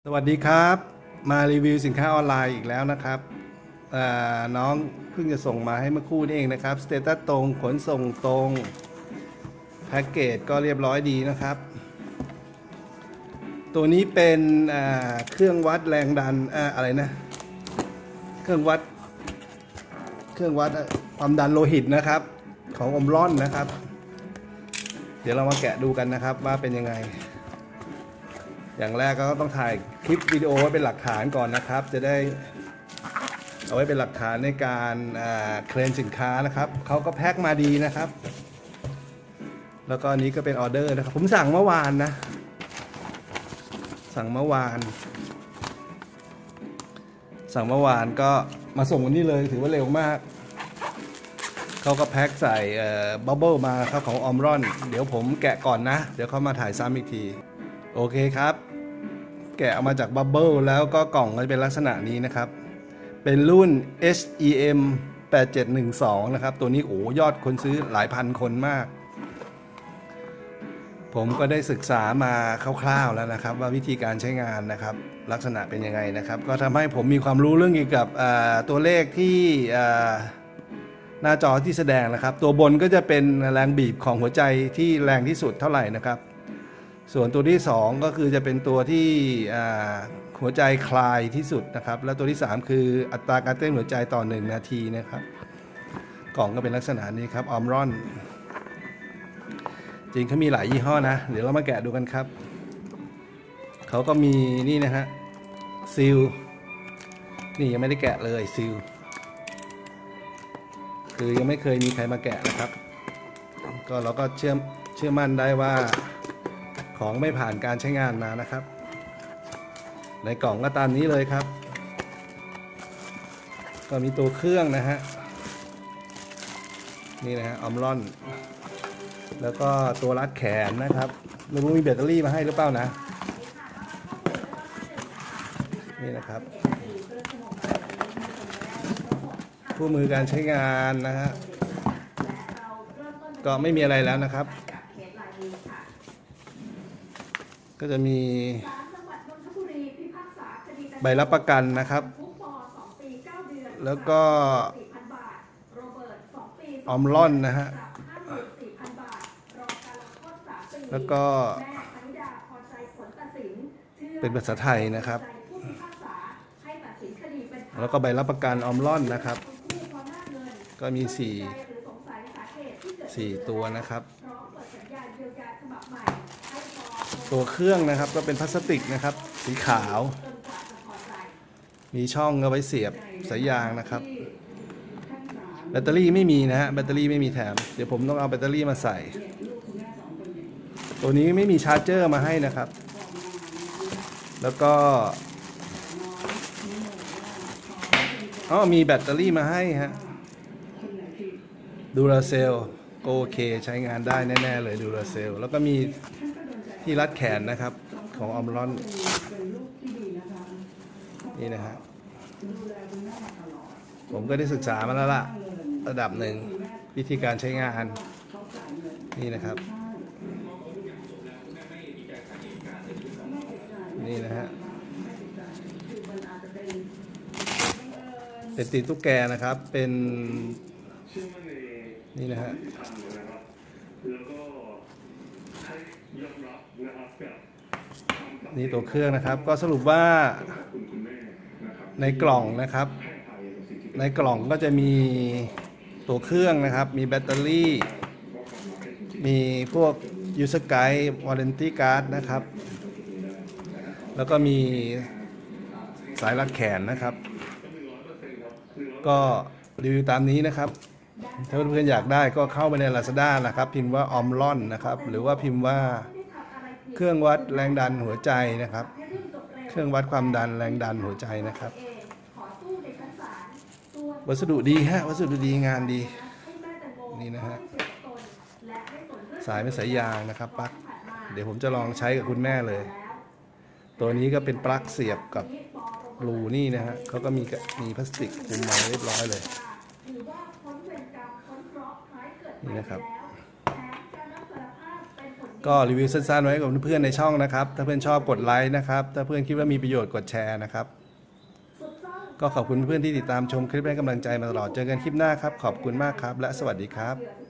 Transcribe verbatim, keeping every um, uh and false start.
วัสดีครับมารีวิวสินค้าออนไลน์อีกแล้วนะครับน้องเพิ่งจะส่งมาให้เมื่อคู่นี้เองนะครับสเตตัสตรงขนส่งตรงแพ็กเกจก็เรียบร้อยดีนะครับตัวนี้เป็นเครื่องวัดแรงดันอะไรนะเครื่องวัดเครื่องวัดความดันโลหิตนะครับของอมร่อนนะครับเดี๋ยวเรามาแกะดูกันนะครับว่าเป็นยังไงอย่างแรกก็ต้องถ่ายคลิปวิดีโอไว้เป็นหลักฐานก่อนนะครับจะได้เอาไว้เป็นหลักฐานในการเคลมสินค้านะครับเขาก็แพ็คมาดีนะครับแล้วก็อันนี้ก็เป็นออเดอร์นะครับผมสั่งเมื่อวานนะสั่งเมื่อวานสั่งเมื่อวานก็มาส่งวันนี้เลยถือว่าเร็วมากเขาก็แพ็คใส่บับเบิ้ลมาครับของออมร่อนเดี๋ยวผมแกะก่อนนะเดี๋ยวเขามาถ่ายซ้ำอีกทีโอเคครับแกะออกมาจากบับเบิ้ลแล้วก็กล่องก็จะเป็นลักษณะนี้นะครับเป็นรุ่น เอช อี เอ็ม แปดเจ็ดหนึ่งสองนะครับตัวนี้โอ้ยอดคนซื้อหลายพันคนมากผมก็ได้ศึกษามาคร่าวๆแล้วนะครับว่าวิธีการใช้งานนะครับลักษณะเป็นยังไงนะครับก็ทำให้ผมมีความรู้เรื่องเกี่ยวกับตัวเลขที่หน้าจอที่แสดงนะครับตัวบนก็จะเป็นแรงบีบของหัวใจที่แรงที่สุดเท่าไหร่นะครับส่วนตัวที่สองก็คือจะเป็นตัวที่หัวใจคลายที่สุดนะครับและตัวที่สามคืออัตราการเต้นหัวใจต่อหนึ่งนาทีนะครับกล่องก็เป็นลักษณะนี้ครับออมร่อนจริงเขามีหลายยี่ห้อนะเดี๋ยวเรามาแกะดูกันครับเขาก็มีนี่นะฮะซีลนี่ยังไม่ได้แกะเลยซีลคือยังไม่เคยมีใครมาแกะนะครับก็เราก็เชื่อเชื่อมั่นได้ว่าของไม่ผ่านการใช้งานมานะครับในกล่องก็ตามนี้เลยครับก็มีตัวเครื่องนะฮะนี่นะฮะออมร่อนแล้วก็ตัวรัดแขนนะครับไม่รู้มีแบตเตอรี่มาให้หรือเปล่านะนี่นะครับคู่มือการใช้งานนะฮะก็ไม่มีอะไรแล้วนะครับก็จะมีใบรับประกันนะครับแล้วก็ออมร่อนนะฮะแล้วก็เป็นภาษาไทยนะครับแล้วก็ใบรับประกันออมร่อนนะครับก็มีสี่ สี่ตัวนะครับตัวเครื่องนะครับก็เป็นพลาสติกนะครับสีขาวมีช่องเอาไว้เสียบสายยางนะครับแบตเตอรี่ไม่มีนะฮะแบตเตอรี่ไม่มีแถมเดี๋ยวผมต้องเอาแบตเตอรี่มาใส่ตัวนี้ไม่มีชาร์จเจอร์มาให้นะครับแล้วก็อ๋อมีแบตเตอรี่มาให้ฮะดูราเซลโอเคใช้งานได้แน่ๆเลยดูราเซลแล้วก็มีที่รัดแขนนะครับของออมร่อนนี่นะฮะผมก็ได้ศึกษามาแล้วล่ะระดับหนึ่งวิธีการใช้งานนี่นะครับนี่นะฮะเป็นตีนตุ๊กแกนะครับเป็นนี่นะฮะนี่ตัวเครื่องนะครับก็สรุปว่าในกล่องนะครับในกล่องก็จะมีตัวเครื่องนะครับมีแบตเตอรี่มีพวก User Guide Warranty Card นะครับแล้วก็มีสายรัดแขนนะครับก็รีวิวตามนี้นะครับถ้าเพื่อนๆอยากได้ก็เข้าไปใน Lazada นะครับพิมพ์ว่าออมร่อนนะครับหรือว่าพิมพ์ว่าเครื่องวัดแรงดันหัวใจนะครับเครื่องวัดความดันแรงดันหัวใจนะครับวัสดุดีฮะวัสดุดีงานดีนี่นะฮะสายเป็นสายยางนะครับปลั๊กเดี๋ยวผมจะลองใช้กับคุณแม่เลยตัวนี้ก็เป็นปลั๊กเสียบกับรูนี่นะฮะเขาก็มีมีพลาสติกคุมมาเรียบร้อยเลยนี่นะครับก็รีวิวสั้นๆไว้กับเพื่อนๆในช่องนะครับถ้าเพื่อนชอบกดไลค์นะครับถ้าเพื่อนคิดว่ามีประโยชน์กดแชร์นะครับก็ขอบคุณเพื่อนที่ติดตามชมคลิปให้กำลังใจมาตลอดเจอกันคลิปหน้าครับขอบคุณมากครับและสวัสดีครับ